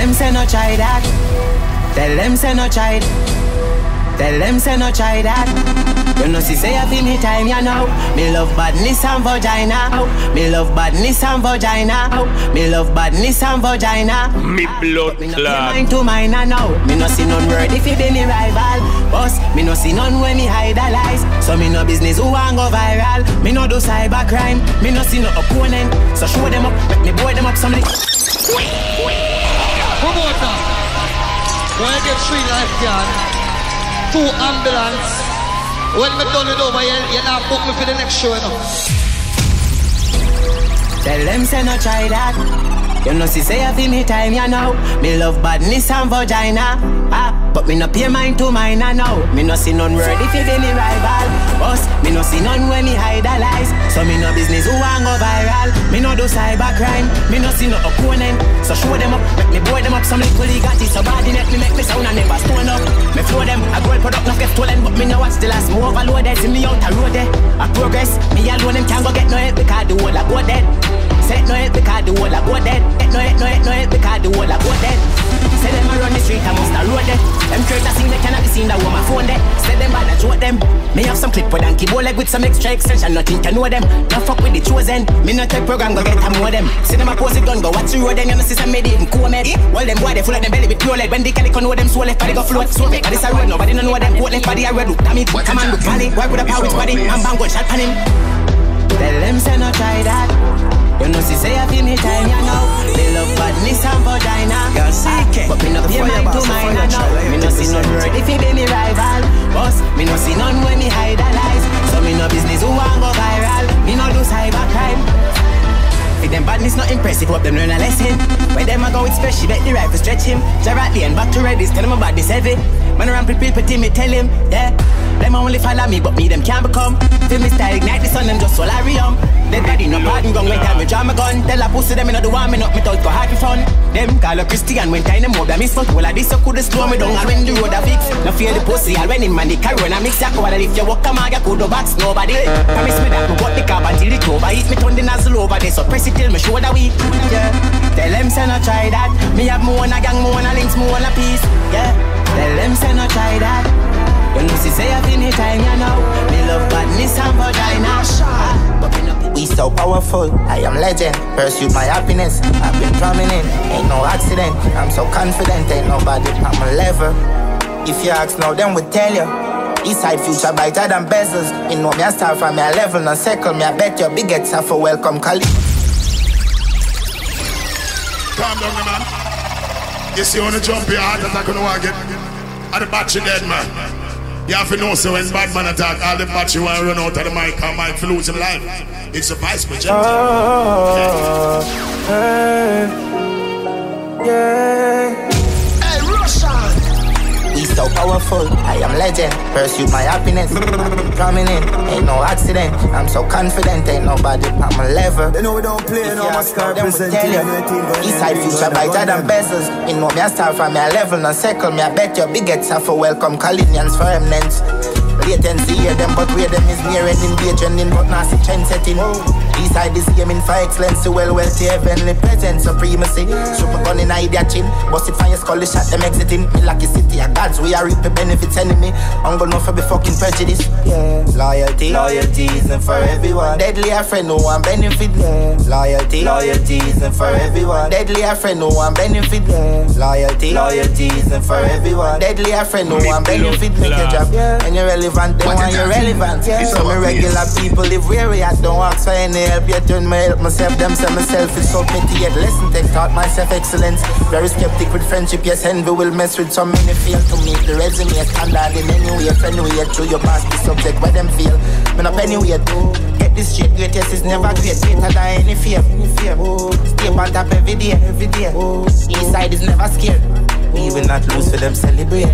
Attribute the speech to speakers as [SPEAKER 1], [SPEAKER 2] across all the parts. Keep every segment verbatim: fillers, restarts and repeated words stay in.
[SPEAKER 1] them say no try that. Tell them say no try. Tell them say no try that. You know see say I feel me time you know. Me love badness and vagina. Me love badness and vagina. Me love badness and vagina.
[SPEAKER 2] Me blood clot.
[SPEAKER 1] Mind to mine now. Me no see none word if it be me rival. Boss, me no see none when me idolize. So me no business who want go viral. Me no do cyber crime. Me no see no opponent. So show them up, make me boy them up some.
[SPEAKER 3] Promoter, when I get three lifeguard, two ambulance. When me done it over, you, you not book me for the next show, you know.
[SPEAKER 1] Tell them say no try that. You know see say I feel me time you know. Me love badness and vagina. Ah, but me no pay mind to mine now. Me no see none word if you be me rival. Boss, me no see none when me idolize. So me no business who want go viral. Me no do cyber crime. Me no see no opponent. So show them up, make me boy them up. Some little legati so bad in it. Me make me sound and never stone up. Me flow them, a gold product not get stolen. But me no watch the last more overloaded. See me out a road there. I progress, me alone them can't go get no help because the whole I go dead. Say no help because the whole I go dead. No help, no help, no help because the whole I go dead. Say them a run the street, I must have road dead. Them creators sing they cannot be seen that with my phone dead. Say them bad, I joke them. Me have some clip with donkey bow leg with some extra extension. Nothing can know them. Don't fuck with the chosen. Me not take program, go get them more them. See them a pose it gun, go watch the road then. You know see some made it in cool med. Well them boy they full of them belly with pure lead. When they calico know them so left body go float. So make this a road, nobody don't know them. Coat left body a red look. Damn it, come on look Cali. Work with a power with body. I'm bang gun shot pan him. Tell them say no try that. You know see say I feel me time you know. They love badness and vagina. But me no pay mind to mine now. Me no see none word if it be me rival. Boss, me no see none when me idolize. So me no business who want go viral. Me no do cyber crime. If them badness not impressive, hope them learn a lesson. Where them a go with special, bet the rifle stretch him. Jarrett and back to Redis, tell them about this heavy. Man around people, pretty me tell him, yeah. Them only follow me, but me them can't become. Feel me style, ignite the sun, them just solarium. Dead body, no pardon, gun, when time me draw my gun. Tell a pussy them, me no do one, me not, me thought go hard for fun. Them call a Christian, when time them mob, them is fuck. Well, I this so could slow me down, and when the road a fix. No fear the pussy, I'll when him man, the carry when I mix ya. While if you walk a man, you could do box, nobody. Promise me that, me got the car until it over. Hit me turn the nozzle over there, so press it till me show that we. Yeah. Tell them say no try that. Me have more on a gang, more on a links, more on a piece. Yeah. Tell them say no try that. You know see say I feel me time you know. Me love badness and vagina.
[SPEAKER 4] We so powerful, I am legend. Pursue my happiness, I've been prominent. Ain't no accident, I'm so confident. Ain't nobody on my level. If you ask now, then we tell you. Eastside future brighter than bezels. You know me a star from me a level, no circle. Me I bet your biggest have for welcome Cali.
[SPEAKER 5] Calm down, man. You see on the jump your heart attack on the wagon. At the battery dead, man. You have to know, so when bad man attack, all the battery want to run out of the mic, and mic lose him life. It's a vice project. Oh,
[SPEAKER 4] yeah. Yeah.
[SPEAKER 5] Hey, Russian!
[SPEAKER 4] We so powerful, I am legend. Pursue my happiness, prominent. Ain't no accident, I'm so confident. Ain't nobody on my level.
[SPEAKER 6] They know we don't play, no more star presenting.
[SPEAKER 4] Eastside future brighter than bezels. You know me a star from me a level, no circle. Me I bet your biggest have for welcome Calinians for eminence. Latency hear them, but where them is near ending, be trending, but not see trend setting. Eastside is aiming for excellence, so well wealthy, heavenly present, supremacy. Super gun in idea chin, bust it from your skull, shot them exiting. Me lucky city, a gods, we are reap the benefits enemy. I'm gonna for be fucking prejudice. Yeah. Loyalty, loyalty isn't for everyone. Deadly a friend, no one benefit. Yeah. Loyalty, loyalty isn't for everyone. Deadly a friend, no one benefit. Yeah. Loyalty, loyalty isn't for everyone. Deadly a friend, no one benefit. Make a job, and you're relevant, they want you relevant. Yeah. So me regular people live weary, I don't ask for any help, yet turn me help myself. Them say myself is submitted, yet lesson take taught myself excellence. Very skeptic with friendship, yes, envy will mess with some many fail to make the resume standard in any way. Friend way through your past the subject where them feel. Me not anyway to get this shit great, yes, it's never great. Greater than any fear, any fear. Stay on top every day, every day. Eastside is never scared. We will not lose for them celebrate.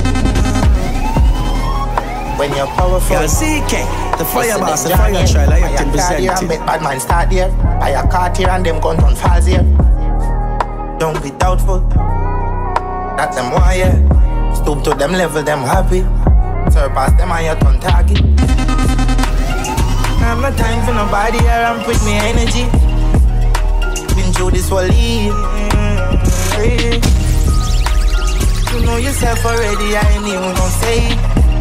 [SPEAKER 4] When you're powerful,
[SPEAKER 6] you're C K, the fire boss, the fire trial, I can present it.
[SPEAKER 4] Bad man start there, I a caught here and them gun on falls here. Don't be doubtful, that them wire. Stoop to them level, them happy. Surpass them and you turn target. Have no time for nobody here and put me energy. Been through this whole leave. free. You know yourself already, I ain't even gonna say.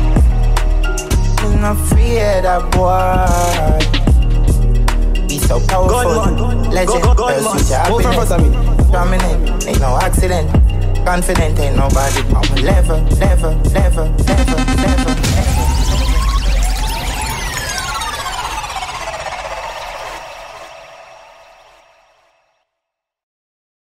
[SPEAKER 4] I'm not free of that boy. Be so powerful, legend, pursuit your happiness. Dominant, ain't no accident. Confident, ain't nobody on my level, level, level, level, level.